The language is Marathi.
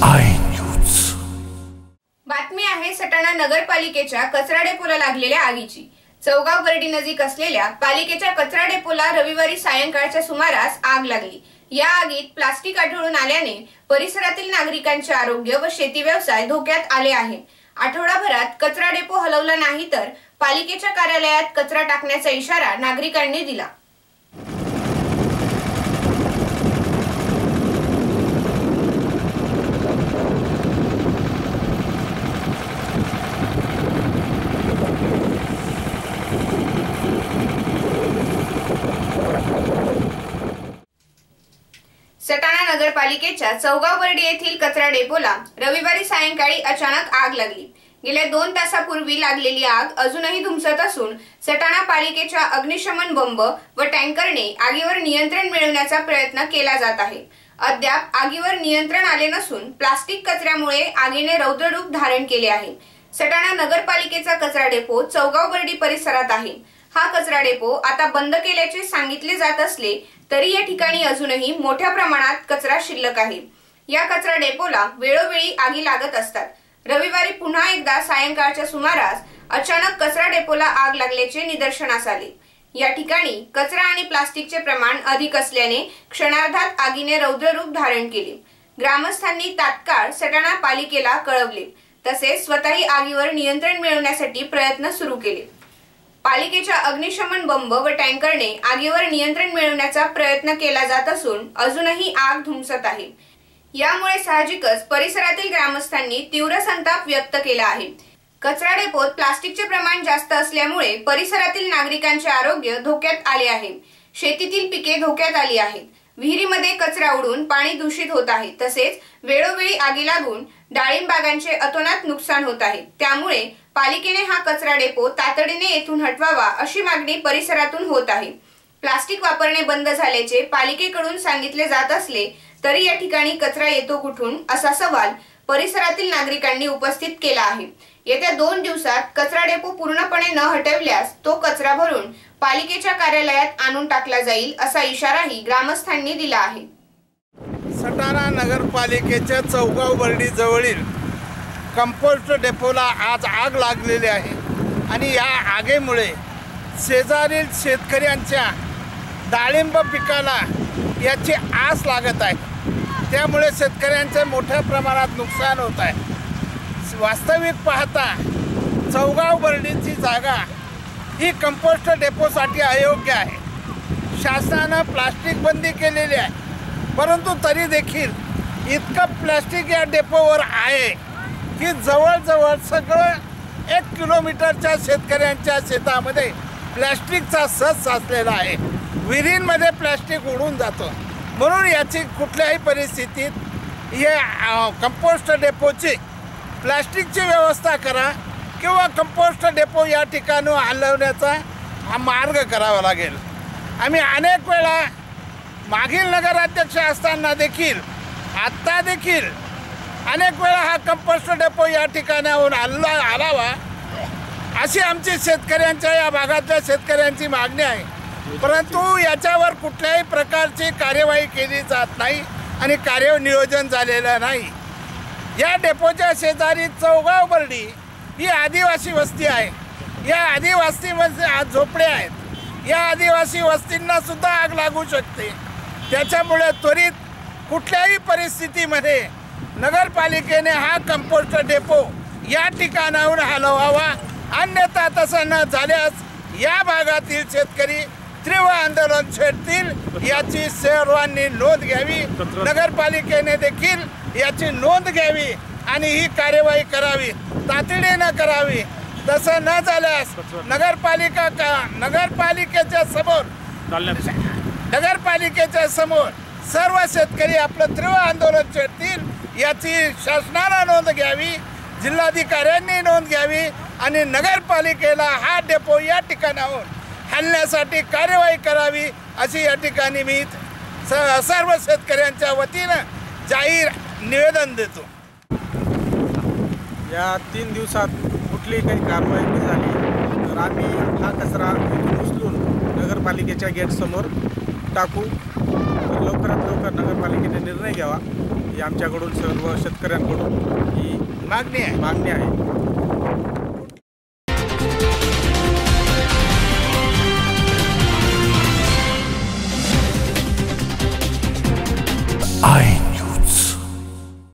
I news. बातमी आहे सटाणा नगरपालिकेच्या कचरा डेपोला लागलेल्या आगीची। चौगाव बर्डी नजीक असलेल्या पालिकेच्या कचरा डेपोला रविवारी सायंकाळच्या सुमारास आग लागली। या आगीत प्लास्टिक आढळून आल्याने परिसरातील नागरिकांचे आरोग्य व शेती व्यवसाय धोक्यात आले आहे। आठवडाभरात कचरा डेपो हलवला नाही तर पालिकेच्या कार्यालयात कचरा टाकण्याचा इशारा नागरिकांनी दिला। सटाणा नगरपालिकेच्या चौगाव बर्डी येथील कचरा डेपोला रविवारी सायंकाळी अचानक आग लागली। गेल्या 2 तासापूर्वी लागलेली आग अजूनही धुमसत असून सटाणा पालिकेच्या अग्निशमन बंब व टँकरने आगीवर नियंत्रण मिळवण्याचा प्रयत्न केला जात आहे। अद्याप आगीवर नियंत्रण आले नसून प्लास्टिक कचऱ्यामुळे आगीने रौद्ररूप धारण केले आहे। सटाणा नगरपालिकेचा कचरा डेपो चौगाव बर्डी परिसरात आहे। हा कचरा डेपो आता बंद केल्याचे सांगितले जात असले तरी या ठिकाणी अजूनही मोठ्या प्रमाणात कचरा शिल्लक आहे। या कचरा डेपोला वेळोवेळी आगी लागत असतात। रविवारी पुन्हा एकदा सायंकाळच्या सुमारास अचानक कचरा डेपोला आग लागल्याचे निदर्शनास आले। या ठिकाणी कचरा आणि प्लास्टिकचे प्रमाण अधिक असल्याने क्षणार्धात आगीने रौद्ररूप धारण केले। ग्रामस्थांनी तात्काळ सटाणा पालिकेला कळवले, तसेच स्वतःही आगीवर नियंत्रण मिळवण्यासाठी प्रयत्न सुरू केले। पालिकेच्या अग्निशमन बंब व टँकरने आगीवर नियंत्रण मिळवण्याचा प्रयत्न केला जात असून अजूनही आग धुमसत आहे। यामुळे साहजिकच परिसरातील ग्रामस्थांनी तीव्र संताप व्यक्त केला आहे। कचरा डेपोत प्लास्टिकचे प्रमाण जास्त असल्यामुळे परिसरातील नागरिकांचे आरोग्य धोक्यात आले आहे। शेतीतील पिके धोक्यात आली आहेत। विहिरीमध्ये कचरा उडून पाणी दूषित होत आहे। तसेच वेळोवेळी आगी लागून डाळिंब बागांचे अतोनात नुकसान होत आहे। त्यामुळे पालिकेने हा कचरा डेपो तातडीने येथून हटवावा अशी मागणी परिसरातून होत आहे। प्लास्टिक वापरणे बंद झाल्याचे पालिकेकडून सांगितले जात असले तरी या ठिकाणी कचरा येतो कुठून असा सवाल परिसरातील नागरिकांनी उपस्थित केला आहे। येत्या 2 दिवसात कचरा डेपो पूर्णपणे न हटवल्यास तो कचरा भरून पालिकेच्या कार्यालयात आणून टाकला जाईल असा इशाराही ग्रामस्थांनी दिला आहे। सटाणा नगरपालिकेच्या चौगाव बर्डी जवळील कंपोस्ट डेपोला आज आग लागलेली आहे आणि या आगीमुळे शेजारील शेतकऱ्यांच्या डाळिंब पिकाला याची आस लागत आहे। त्यामुळे शेतकऱ्यांचे मोठ्या प्रमाणात नुकसान होत आहे। वास्तविक पाहता चौगाव बर्डीची जागा ही कंपोस्ट डेपोसाठी अयोग्य आहे। शासनाने प्लास्टिक बंदी केलेली आहे, परंतु तरी देखील इतकं प्लास्टिक या डेपोवर आहे की जवळजवळ सगळं 1 किलोमीटरच्या शेतकऱ्यांच्या शेतामध्ये प्लास्टिकचा सस साचलेला आहे। विहिरींमध्ये प्लास्टिक उडून जातं। म्हणून याची कुठल्याही परिस्थितीत या कंपोस्ट डेपोची प्लास्टिकची व्यवस्था करा किंवा कंपोस्ट डेपो या ठिकाणी हलवण्याचा हा मार्ग करावा लागेल। आम्ही अनेक वेळा मागील नगराध्यक्ष असताना देखील आत्ता देखील अनेक वेळा हा कंपोस्ट डेपो या ठिकाणाहून हलावा अशी आमची शेतकऱ्यांच्या या भागातल्या शेतकऱ्यांची मागणी आहे। परंतु याच्यावर कुठल्याही प्रकारची कार्यवाही केली जात नाही आणि कार्यनियोजन झालेलं नाही। या डेपोच्या शेजारी चौगाव बर्डी ही आदिवासी वस्ती आहे। या आदिवासीमध्ये आज झोपडे आहेत। या आदिवासी वस्तींना सुद्धा आग लागू शकते। त्याच्यामुळे त्वरित कुठल्याही परिस्थितीमध्ये नगरपालिकेने हा कंपोस्ट डेपो या ठिकाणाहून हलवावा, अन्यथा तसं न झाल्यास या भागातील शेतकरी तीव्र आंदोलन छेडतील याची सर्वांनी नोंद घ्यावी। नगरपालिकेने देखील याची नोंद घ्यावी आणि ही कार्यवाही करावी, तातडीने करावी। तसं न झाल्यास नगरपालिकेच्या समोर सर्व शेतकरी आपलं तीव्र आंदोलन छेडतील याची शासनाने नोंद घ्यावी, जिल्हाधिकाऱ्यांनी नोंद घ्यावी आणि नगरपालिकेला हा डेपो या ठिकाणाहून हलण्यासाठी कार्यवाही करावी अशी या ठिकाणी मी सर्व शेतकऱ्यांच्या वतीनं जाहीर निवेदन देतो। या 3 दिवसात कुठलीही काही कारवाई नाही झाली तर आम्ही हा कचरा उचलून नगरपालिकेच्या गेटसमोर टाकू। लवकरात लवकर नगरपालिकेने निर्णय घ्यावा ही आमच्याकडून सर्व शेतकऱ्यांकडून ही मागणी आहे. मागणी आहे.